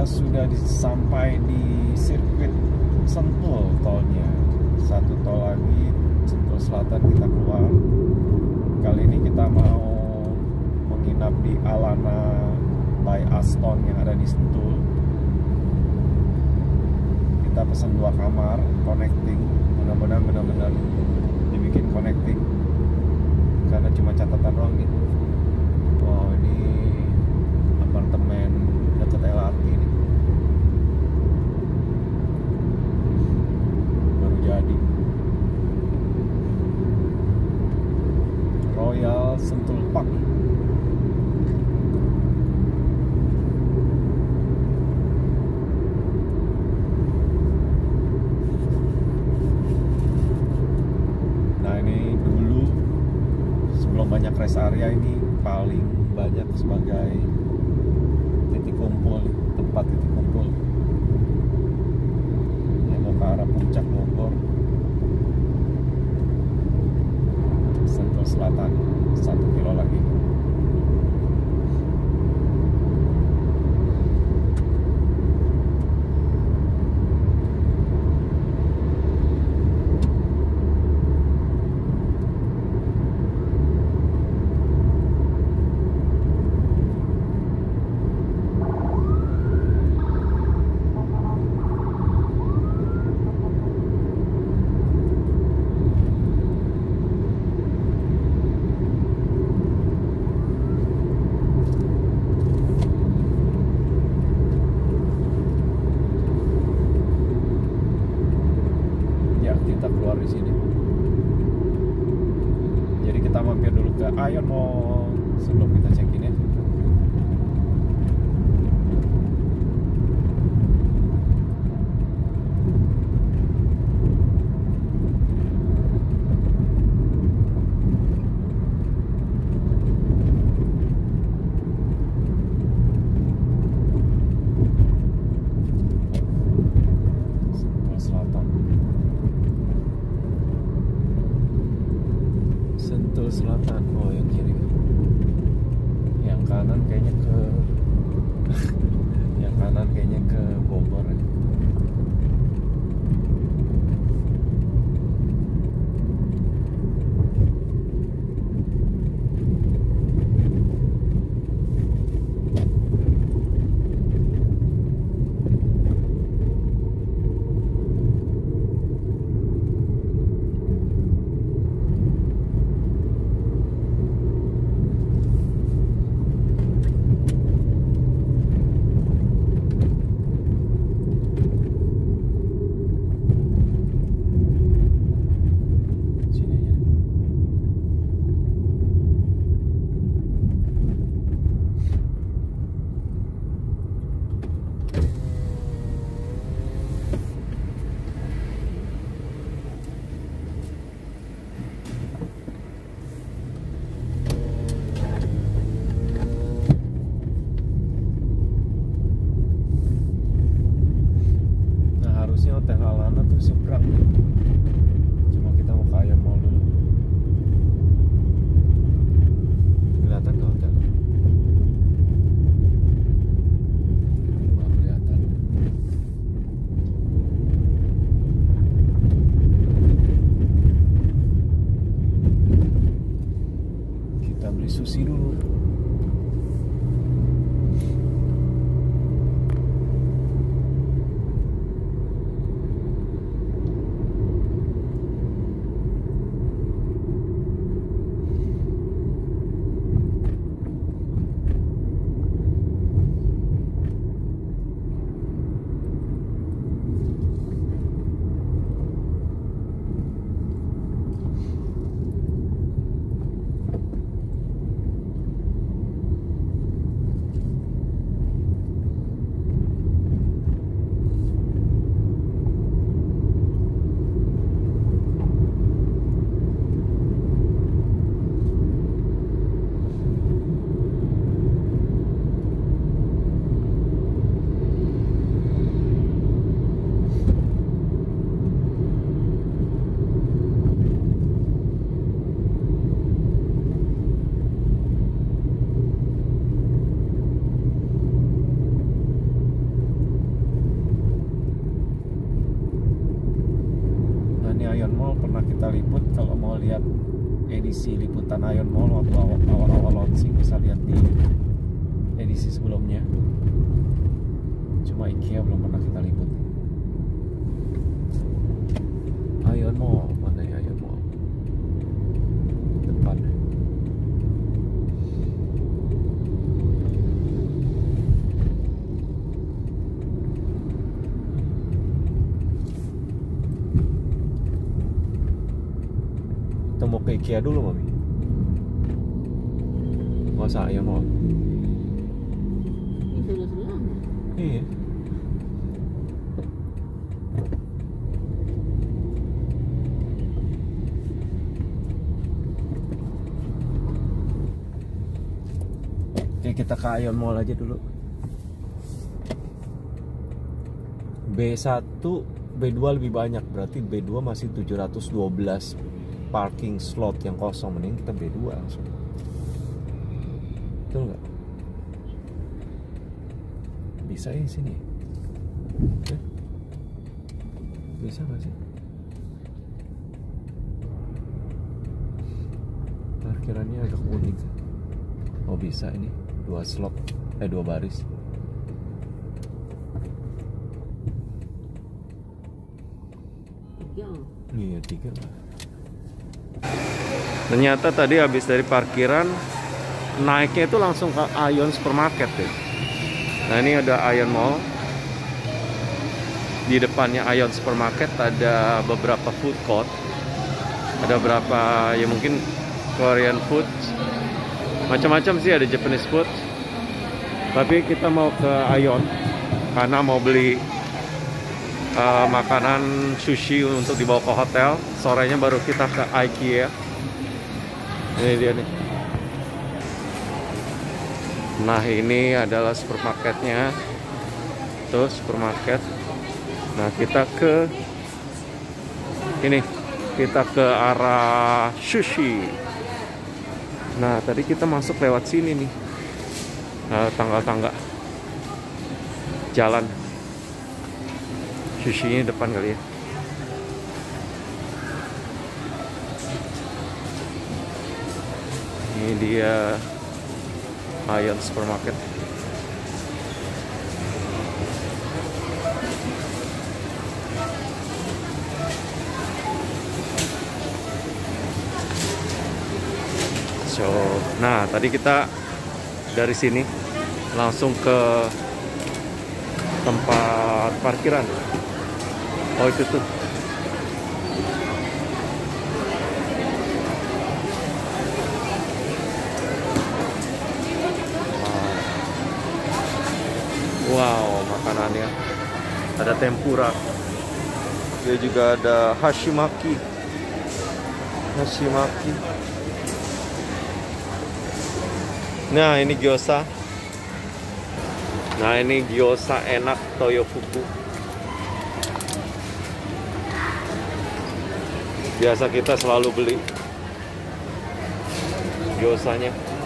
kita sudah sampai di sirkuit Sentul tolnya. Satu tol lagi, Sentul Selatan kita keluar. Kali ini kita mau menginap di Alana by Aston yang ada di Sentul. Kita pesan 2 kamar connecting. Mudah-mudahan benar-benar dibikin connecting, karena cuma catatan doang nih. Wow, ini apartemen dekat LRT nih, baru jadi. Royal Sentul Park. Nah, ini dulu sebelum banyak rest area, ini paling banyak sebagai titik kumpul, tempat titik kumpul yang mau ke arah puncak Bogor. Sentul Selatan 1 kilo lagi. Kita keluar di sini. Jadi kita mampir dulu ke Ion Mall sebelum kita check in ya. Sentul Selatan. Sentul Selatan. Oh, yang kiri. Yang kanan kayaknya ke yang kanan kayaknya ke Bogor. Hotel Alana tuh seberang nih. Cuma kita mau ke Ion Mall dulu. Kelihatan nggak hotel? Nggak kelihatan. Kita beli sushi dulu. lihat edisi liputan Ion Mall waktu awal-awal launching, bisa lihat di edisi sebelumnya. Cuma IKEA belum pernah kita liput. Ion Mall, mana ya Ion Mall? Depan. Kita mau ke IKEA dulu, Mami. Masa Ion Mall? Iya. Oke, kita ke Ion Mall aja dulu. B1, B2 lebih banyak, berarti B2 masih 712 parking slot yang kosong. Mending kita B2 langsung. Betul nggak? Bisa ya sini? Bisa nggak sih? Parkirannya agak unik. Oh bisa ini, 2 slot, 2 baris. Iya 3 lah. Ternyata tadi habis dari parkiran naiknya itu langsung ke Ion Supermarket deh. Nah ini ada Ion Mall. Di depannya Ion Supermarket ada beberapa food court. Ada berapa ya mungkin Korean food. Macam-macam sih, ada Japanese food. Tapi kita mau ke Ion karena mau beli makanan sushi untuk dibawa ke hotel. Sorenya baru kita ke IKEA. Ini dia nih. Nah ini adalah supermarketnya. Tuh supermarket. Nah kita ke ini, kita ke arah sushi. Nah tadi kita masuk lewat sini nih, tangga-tangga jalan. Sushinya depan kali ya. Ini dia Ion Supermarket. Nah tadi kita dari sini langsung ke tempat parkiran. Oh itu tuh. Wow, makanannya ada tempura. Dia juga ada hashimaki. Nah ini gyoza. Nah ini gyoza enak Toyofuku. Biasa kita selalu beli gyozanya.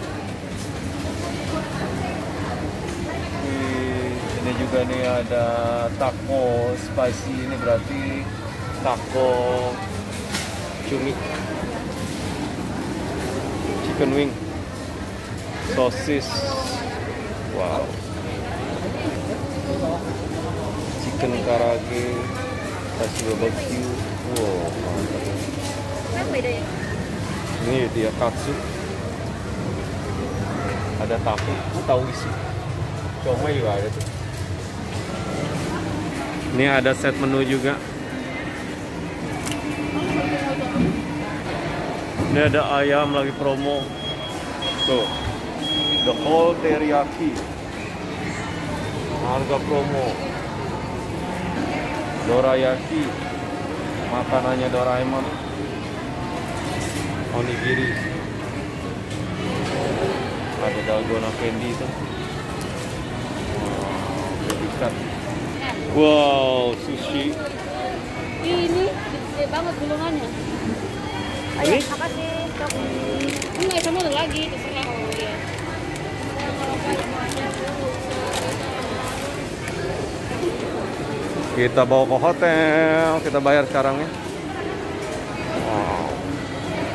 Ini juga nih ada taco spicy. Ini berarti taco cumi, chicken wing, sosis, wow, chicken karage, kasih barbecue, wow, mantap. Ini dia katsu, ada tahu isi, comai juga ada tuh. Ini ada set menu juga. Ini ada ayam lagi promo. Tuh. The whole teriyaki. Harga promo. Dorayaki. Makanannya Doraemon. Onigiri. Ada dalgona candy itu. Wow, ikan. Wow, sushi. Ini gede banget gulungannya. Ayo, makasih. Enggak, kamu ada lagi, terserah. Oh iya. Kita bawa ke hotel, kita bayar sekarang ya. Wow.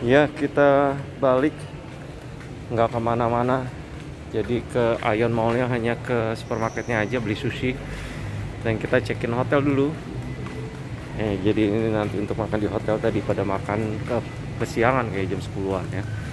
Ya, kita balik, nggak kemana-mana. Jadi ke Ion Mall-nya, hanya ke supermarketnya aja beli sushi. Dan kita check-in hotel dulu. Jadi ini nanti untuk makan di hotel, tadi pada makan ke kesiangan kayak jam 10-an ya.